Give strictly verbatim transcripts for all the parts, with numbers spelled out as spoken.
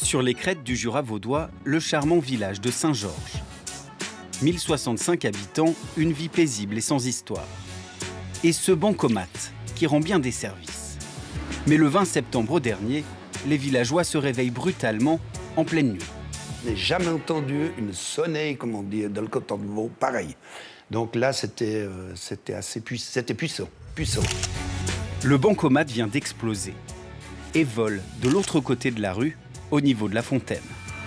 Sur les crêtes du Jura vaudois, le charmant village de Saint-Georges. mille soixante-cinq habitants, une vie paisible et sans histoire. Et ce bancomat qui rend bien des services. Mais le vingt septembre dernier, les villageois se réveillent brutalement en pleine nuit. Je n'ai jamais entendu une sonnerie, comme on dit dans le canton de Vaud, pareil. Donc là, c'était euh, c'était assez puissant, c'était puissant, puissant. Le bancomat vient d'exploser et vole de l'autre côté de la rue, au niveau de la fontaine.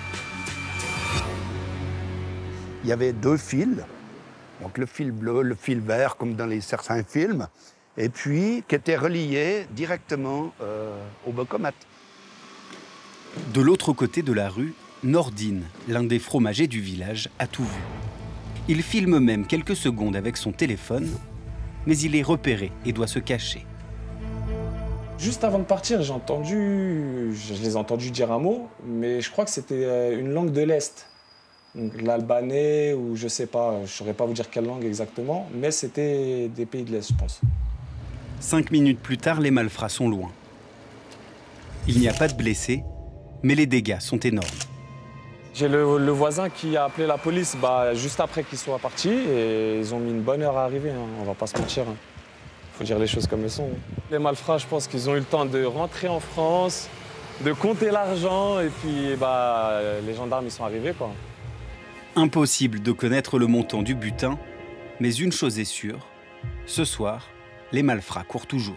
Il y avait deux fils, donc le fil bleu, le fil vert, comme dans les certains films, et puis qui étaient reliés directement euh, au bancomat. De l'autre côté de la rue, Nordine, l'un des fromagers du village, a tout vu. Il filme même quelques secondes avec son téléphone, mais il est repéré et doit se cacher. Juste avant de partir, j'ai entendu, je les ai entendus dire un mot, mais je crois que c'était une langue de l'Est. L'albanais ou je sais pas, je ne saurais pas vous dire quelle langue exactement, mais c'était des pays de l'Est, je pense. Cinq minutes plus tard, les malfrats sont loin. Il n'y a pas de blessés, mais les dégâts sont énormes. J'ai le, le voisin qui a appelé la police bah, juste après qu'ils soient partis et ils ont mis une bonne heure à arriver, hein, on va pas se mentir. Hein. Faut dire les choses comme elles sont. Les malfrats, je pense qu'ils ont eu le temps de rentrer en France, de compter l'argent et puis bah, les gendarmes ils sont arrivés, quoi. Impossible de connaître le montant du butin, mais une chose est sûre, ce soir, les malfrats courent toujours.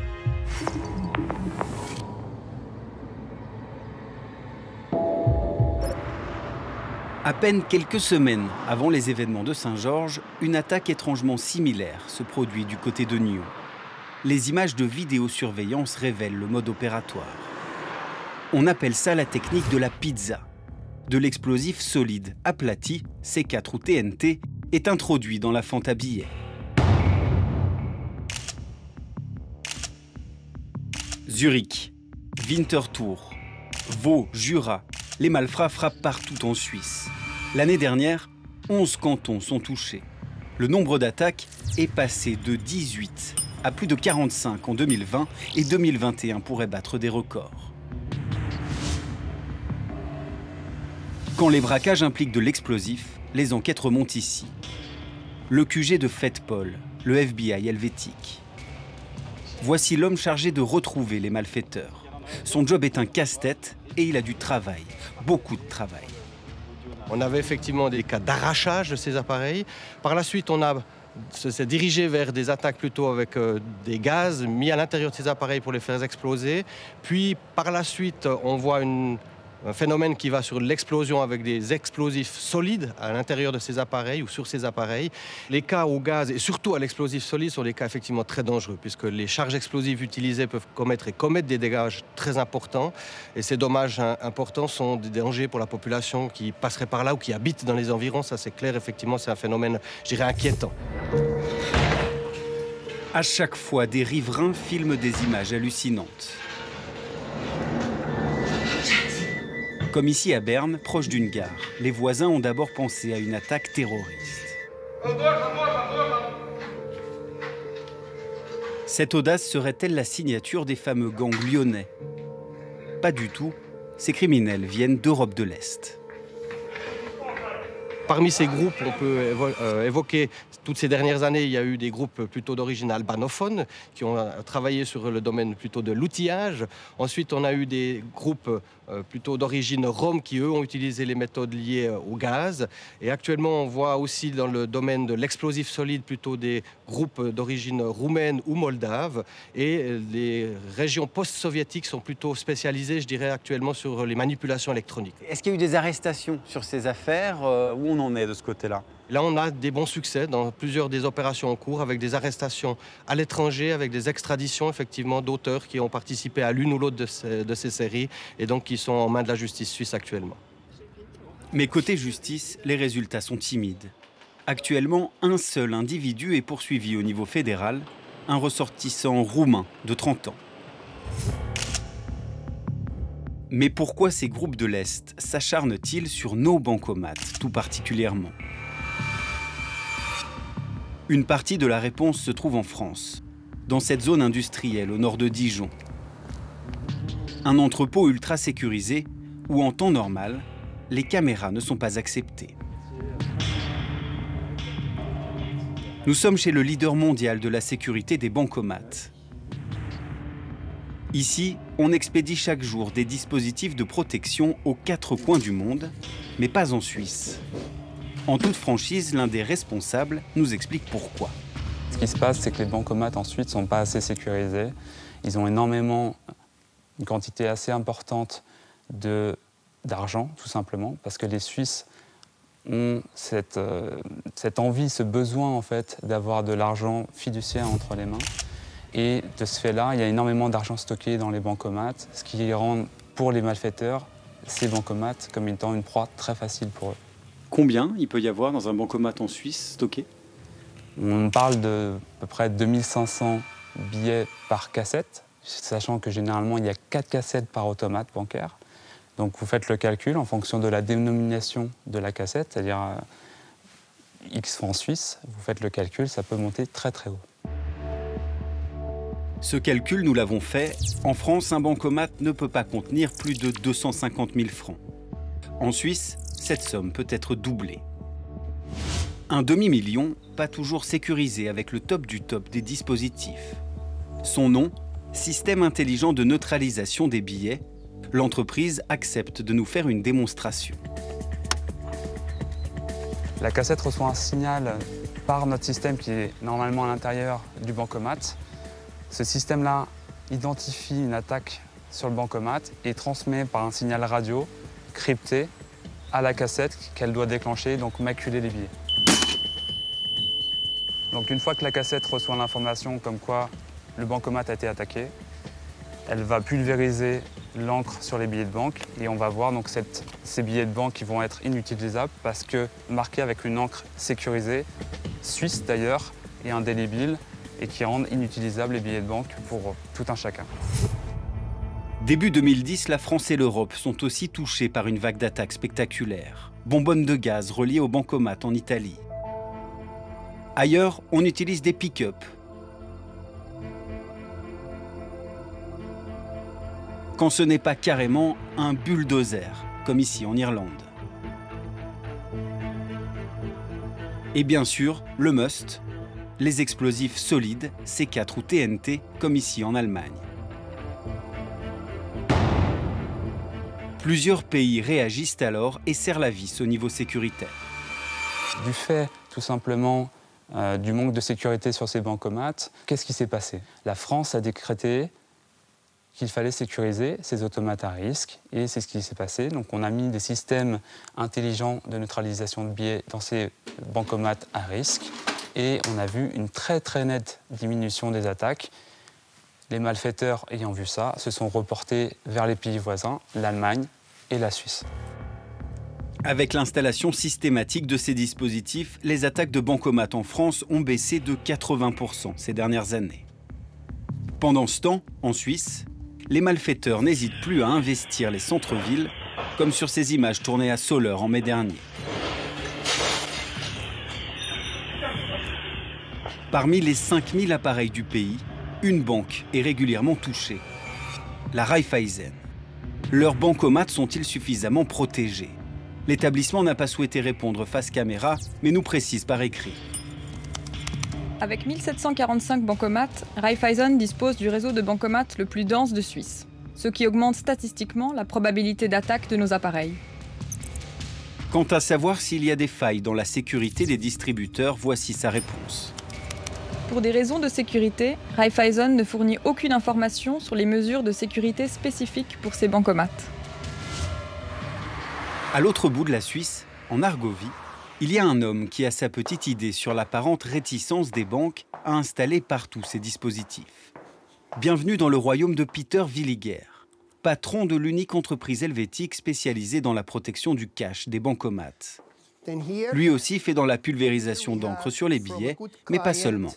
À peine quelques semaines avant les événements de Saint-Georges, une attaque étrangement similaire se produit du côté de Nyon. Les images de vidéosurveillance révèlent le mode opératoire. On appelle ça la technique de la pizza. De l'explosif solide aplati, C quatre ou T N T, est introduit dans la fente à billets. Zurich, Winterthur, Vaud, Jura, les malfrats frappent partout en Suisse. L'année dernière, onze cantons sont touchés. Le nombre d'attaques est passé de dix-huit à plus de quarante-cinq en deux mille vingt et deux mille vingt et un pourrait battre des records. Quand les braquages impliquent de l'explosif, les enquêtes remontent ici. Le Q G de Fête-Paul, le F B I helvétique. Voici l'homme chargé de retrouver les malfaiteurs. Son job est un casse-tête et il a du travail, beaucoup de travail. On avait effectivement des cas d'arrachage de ces appareils. Par la suite, on a s'est dirigé vers des attaques plutôt avec euh, des gaz mis à l'intérieur de ces appareils pour les faire exploser. Puis par la suite, on voit une, un phénomène qui va sur l'explosion avec des explosifs solides à l'intérieur de ces appareils ou sur ces appareils. Les cas au gaz et surtout à l'explosif solide sont des cas effectivement très dangereux puisque les charges explosives utilisées peuvent commettre et commettent des dégâts très importants. Et ces dommages importants sont des dangers pour la population qui passerait par là ou qui habite dans les environs. Ça c'est clair, effectivement, c'est un phénomène, je dirais, inquiétant. À chaque fois, des riverains filment des images hallucinantes. Comme ici à Berne, proche d'une gare, les voisins ont d'abord pensé à une attaque terroriste. Cette audace serait-elle la signature des fameux gangs lyonnais? Pas du tout, ces criminels viennent d'Europe de l'Est. Parmi ces groupes, on peut évo euh, évoquer, toutes ces dernières années, il y a eu des groupes plutôt d'origine albanophone qui ont travaillé sur le domaine plutôt de l'outillage. Ensuite, on a eu des groupes euh, plutôt d'origine rome qui, eux, ont utilisé les méthodes liées au gaz. Et actuellement, on voit aussi dans le domaine de l'explosif solide plutôt des groupes d'origine roumaine ou moldave. Et les régions post-soviétiques sont plutôt spécialisées, je dirais, actuellement sur les manipulations électroniques. Est-ce qu'il y a eu des arrestations sur ces affaires? euh, Où on en est de ce côté-là? Là, on a des bons succès dans plusieurs des opérations en cours, avec des arrestations à l'étranger, avec des extraditions, effectivement, d'auteurs qui ont participé à l'une ou l'autre de ces, de ces séries et donc qui sont en main de la justice suisse actuellement. Mais côté justice, les résultats sont timides. Actuellement, un seul individu est poursuivi au niveau fédéral, un ressortissant roumain de trente ans. Mais pourquoi ces groupes de l'Est s'acharnent-ils sur nos bancomates, tout particulièrement? Une partie de la réponse se trouve en France, dans cette zone industrielle au nord de Dijon. Un entrepôt ultra sécurisé où en temps normal, les caméras ne sont pas acceptées. Nous sommes chez le leader mondial de la sécurité des bancomates. Ici, on expédie chaque jour des dispositifs de protection aux quatre coins du monde, mais pas en Suisse. En toute franchise, l'un des responsables nous explique pourquoi. Ce qui se passe, c'est que les bancomates en Suisse ne sont pas assez sécurisés. Ils ont énormément, une quantité assez importante d'argent, tout simplement, parce que les Suisses ont cette, euh, cette envie, ce besoin en fait, d'avoir de l'argent fiduciaire entre les mains. Et de ce fait-là, il y a énormément d'argent stocké dans les bancomates, ce qui rend pour les malfaiteurs ces bancomates comme étant une proie très facile pour eux. Combien il peut y avoir dans un bancomat en Suisse stocké? On parle de à peu près deux mille cinq cents billets par cassette, sachant que généralement il y a quatre cassettes par automate bancaire. Donc vous faites le calcul en fonction de la dénomination de la cassette, c'est-à-dire euh, X francs suisses, vous faites le calcul, ça peut monter très très haut. Ce calcul, nous l'avons fait. En France, un bancomat ne peut pas contenir plus de deux cent cinquante mille francs. En Suisse, cette somme peut être doublée. Un demi-million, pas toujours sécurisé avec le top du top des dispositifs. Son nom, Système intelligent de neutralisation des billets. L'entreprise accepte de nous faire une démonstration. La cassette reçoit un signal par notre système qui est normalement à l'intérieur du bancomat. Ce système-là identifie une attaque sur le bancomat et transmet par un signal radio crypté à la cassette qu'elle doit déclencher, donc maculer les billets. Donc une fois que la cassette reçoit l'information comme quoi le bancomat a été attaqué, elle va pulvériser l'encre sur les billets de banque et on va voir donc cette, ces billets de banque qui vont être inutilisables parce que marqués avec une encre sécurisée, suisse d'ailleurs, et indélébile, et qui rendent inutilisables les billets de banque pour tout un chacun. Début deux mille dix, la France et l'Europe sont aussi touchées par une vague d'attaques spectaculaires. Bonbonnes de gaz reliées aux bancomates en Italie. Ailleurs, on utilise des pick-up. Quand ce n'est pas carrément un bulldozer, comme ici en Irlande. Et bien sûr, le must, les explosifs solides, C quatre ou T N T, comme ici en Allemagne. Plusieurs pays réagissent alors et serrent la vis au niveau sécuritaire. Du fait, tout simplement, euh, du manque de sécurité sur ces bancomates, qu'est-ce qui s'est passé? La France a décrété qu'il fallait sécuriser ces automates à risque, et c'est ce qui s'est passé. Donc on a mis des systèmes intelligents de neutralisation de billets dans ces bancomates à risque, et on a vu une très très nette diminution des attaques. Les malfaiteurs ayant vu ça se sont reportés vers les pays voisins, l'Allemagne et la Suisse. Avec l'installation systématique de ces dispositifs, les attaques de bancomates en France ont baissé de quatre-vingts pour cent ces dernières années. Pendant ce temps, en Suisse, les malfaiteurs n'hésitent plus à investir les centres-villes, comme sur ces images tournées à Soleure en mai dernier. Parmi les cinq mille appareils du pays, une banque est régulièrement touchée, la Raiffeisen. Leurs bancomates sont-ils suffisamment protégés? L'établissement n'a pas souhaité répondre face caméra, mais nous précise par écrit. Avec mille sept cent quarante-cinq bancomates, Raiffeisen dispose du réseau de bancomates le plus dense de Suisse, ce qui augmente statistiquement la probabilité d'attaque de nos appareils. Quant à savoir s'il y a des failles dans la sécurité des distributeurs, voici sa réponse. Pour des raisons de sécurité, Raiffeisen ne fournit aucune information sur les mesures de sécurité spécifiques pour ces bancomates. À l'autre bout de la Suisse, en Argovie, il y a un homme qui a sa petite idée sur l'apparente réticence des banques à installer partout ces dispositifs. Bienvenue dans le royaume de Peter Villiger, patron de l'unique entreprise helvétique spécialisée dans la protection du cash des bancomates. Lui aussi fait dans la pulvérisation d'encre sur les billets, mais pas seulement.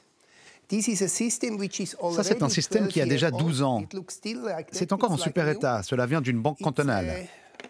Ça, c'est un système qui a déjà douze ans. C'est encore en super état. Cela vient d'une banque cantonale.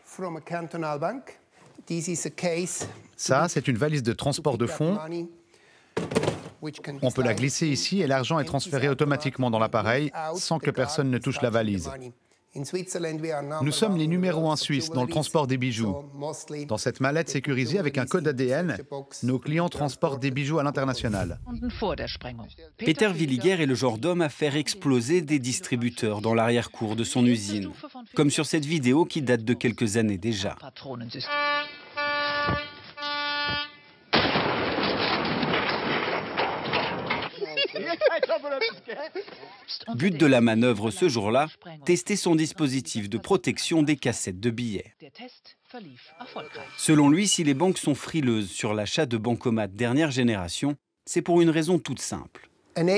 Ça, c'est une valise de transport de fonds. On peut la glisser ici et l'argent est transféré automatiquement dans l'appareil sans que personne ne touche la valise. Nous sommes les numéros un suisses dans le transport des bijoux. Dans cette mallette sécurisée avec un code A D N, nos clients transportent des bijoux à l'international. Peter Villiger est le genre d'homme à faire exploser des distributeurs dans l'arrière-cour de son usine, comme sur cette vidéo qui date de quelques années déjà. But de la manœuvre ce jour-là, tester son dispositif de protection des cassettes de billets. Selon lui, si les banques sont frileuses sur l'achat de bancomates dernière génération, c'est pour une raison toute simple.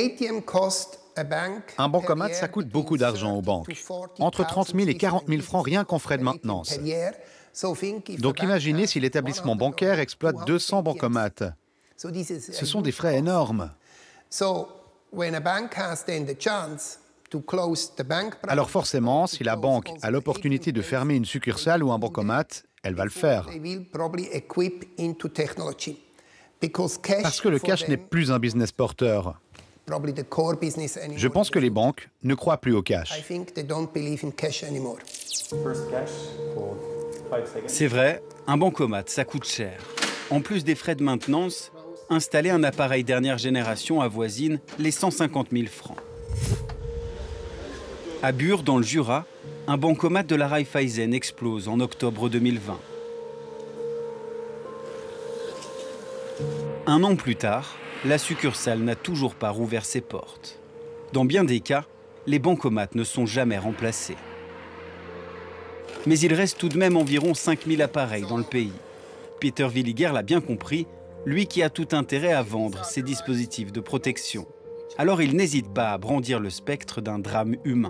Un bancomat, ça coûte beaucoup d'argent aux banques. Entre trente mille et quarante mille francs rien qu'en frais de maintenance. Donc imaginez si l'établissement bancaire exploite deux cents bancomates. Ce sont des frais énormes. Alors forcément, si la banque a l'opportunité de fermer une succursale ou un bancomat, elle va le faire. Parce que le cash n'est plus un business porteur. Je pense que les banques ne croient plus au cash. C'est vrai, un bancomat, ça coûte cher. En plus des frais de maintenance, installer un appareil dernière génération avoisine les cent cinquante mille francs. À Bure, dans le Jura, un bancomat de la Raiffeisen explose en octobre deux mille vingt. Un an plus tard, la succursale n'a toujours pas rouvert ses portes. Dans bien des cas, les bancomates ne sont jamais remplacés. Mais il reste tout de même environ cinq mille appareils dans le pays. Peter Villiger l'a bien compris, lui qui a tout intérêt à vendre ses dispositifs de protection. Alors il n'hésite pas à brandir le spectre d'un drame humain.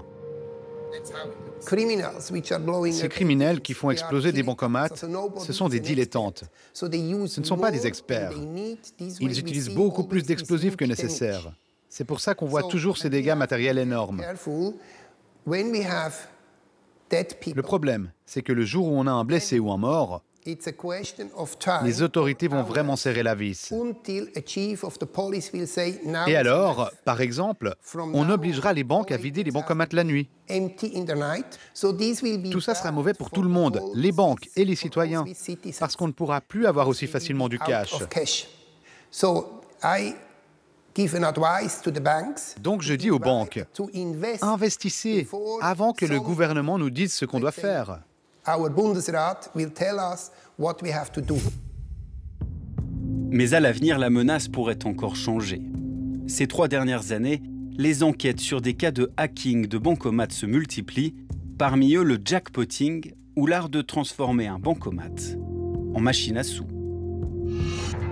Ces criminels qui font exploser des bancomates, ce sont des dilettantes. Ce ne sont pas des experts. Ils utilisent beaucoup plus d'explosifs que nécessaire. C'est pour ça qu'on voit toujours ces dégâts matériels énormes. Le problème, c'est que le jour où on a un blessé ou un mort, les autorités vont vraiment serrer la vis. Et alors, par exemple, on obligera les banques à vider les bancomates la nuit. Tout ça sera mauvais pour tout le monde, les banques et les citoyens, parce qu'on ne pourra plus avoir aussi facilement du cash. Donc je dis aux banques, investissez avant que le gouvernement nous dise ce qu'on doit faire. Mais à l'avenir, la menace pourrait encore changer. Ces trois dernières années, les enquêtes sur des cas de hacking de bancomates se multiplient, parmi eux le jackpotting ou l'art de transformer un bancomat en machine à sous.